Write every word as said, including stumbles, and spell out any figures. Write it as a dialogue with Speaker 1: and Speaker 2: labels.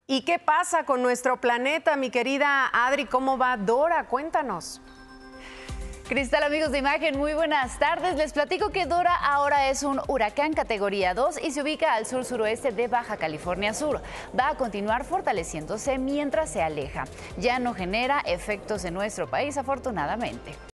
Speaker 1: ¿Y qué pasa con nuestro planeta, mi querida Adri? ¿Cómo va Dora? Cuéntanos.
Speaker 2: Cristal, amigos de Imagen, muy buenas tardes. Les platico que Dora ahora es un huracán categoría dos y se ubica al sur-suroeste de Baja California Sur. Va a continuar fortaleciéndose mientras se aleja. Ya no genera efectos en nuestro país, afortunadamente.